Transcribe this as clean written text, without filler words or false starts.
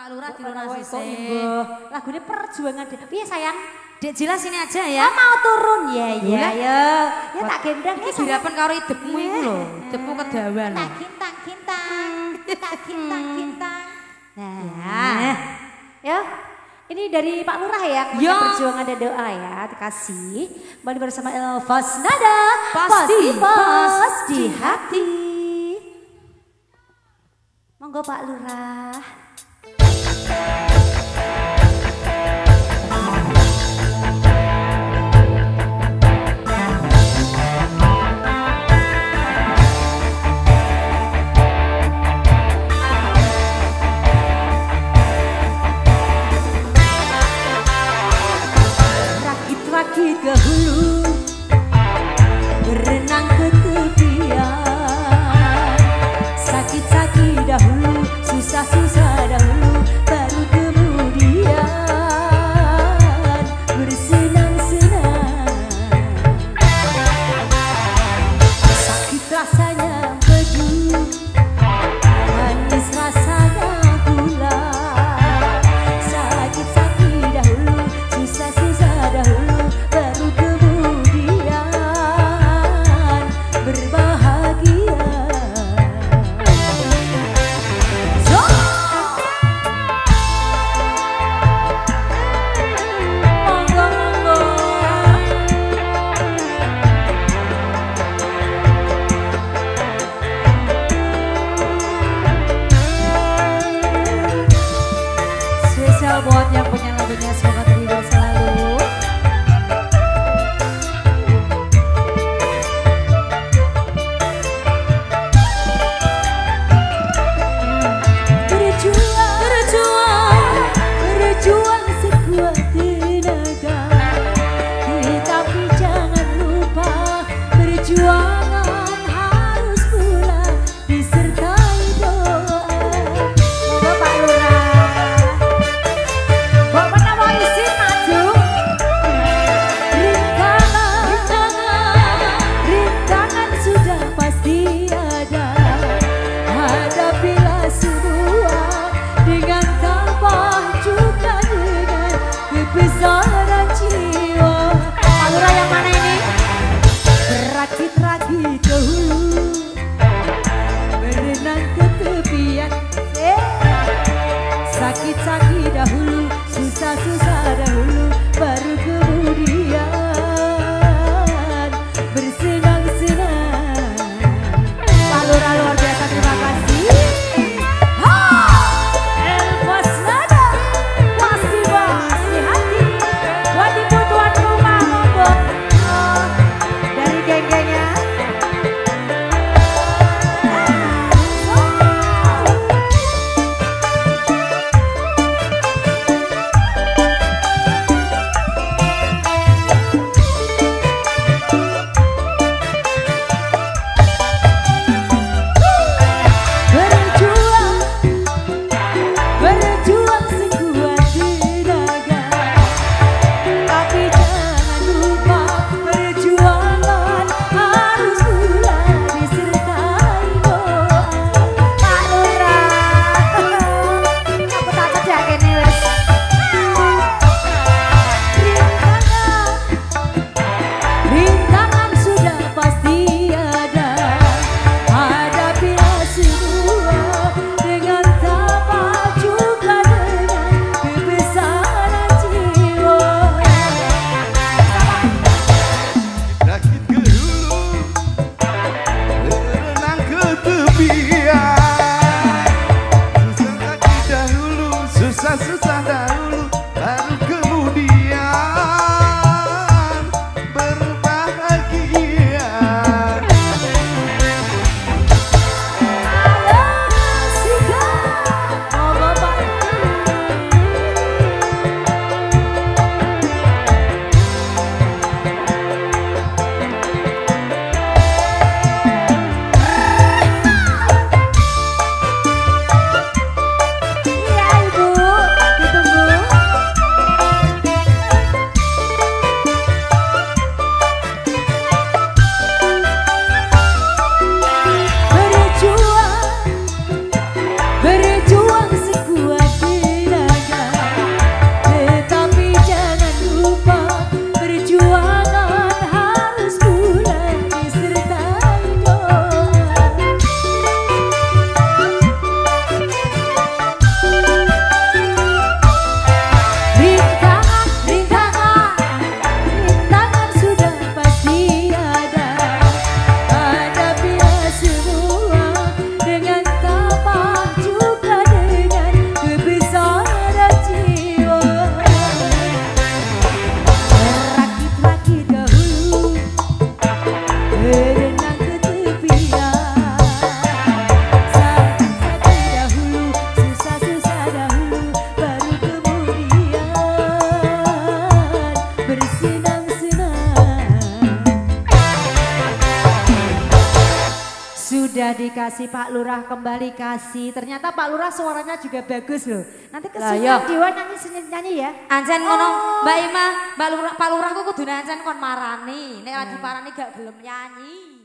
Pak Lurah dilunasi sih. Lagunya perjuangan deh. Iya sayang. Dek jelas ini aja ya. Oh, mau turun ya ya ya. Ya tak gendang ya. Dirapen karo idepmu iku lho. Idepmu kedawan. Tak kintang. Tak kintang. Nah. Ya. Ini dari Pak Lurah ya. Perjuangan dan doa ya. Dikasih. Kembali bersama Elvas Nada. Pasti pas di hati. Monggo Pak Lurah. Rakit-rakit ke hulu, berenang ke tepian, sakit-sakit dahulu, susah-susah dahulu, baru kemudian bersenang-senang. Sakit rasanya beju, manis rasanya pula. Sakit-sakit dahulu, susah-susah dahulu, baru kemudian berbahagia. Spesial buat yang punya lagunya, semoga terhibur selalu. Berjuang sekuat tenaga, tetapi jangan lupa perjuangan harus pula disertai doa. Moga Pak Lurah, Bapak nama izin maju. Rintangan sudah pasti ada. Hadapilah semua dengan tabah juga dengan kebesaran jiwa. Pak Lurah yang mana ini? Berakit-rakit ke hulu, berenang ke tepian. Sakit-sakit dahulu, susah-susah dahulu, baru kemudian bersenang-senang. Pak Lurah luar biasa, terima kasih. Elvas Nada, pasti pas di hati. Buat ibu tuan rumah monggo dari geng-gengnya. Berjuang sekuat tenaga, tapi jangan lupa perjuangan harus pula disertai doa. Pak Lurah, aku takut ya kene wes. Rintangan sudah pasti ada. Hadapilah semua dengan tabah juga dengan kebesaran jiwa. Rakit ke hulu, berenang ke tepian. Susah-susah dahulu, susah-susah dahulu, baru kemudian berbahagia. Iya Ibu, ditunggu. kasih Pak Lurah kembali kasih. Ternyata Pak Lurah suaranya juga bagus loh. Nanti Lah, kesini iya. Dewa nyanyi ya. Ancen ngono, Mbak Ima, Pak Lurah ku kudu ancen kon marani. Nek lagi parani gak gelem nyanyi.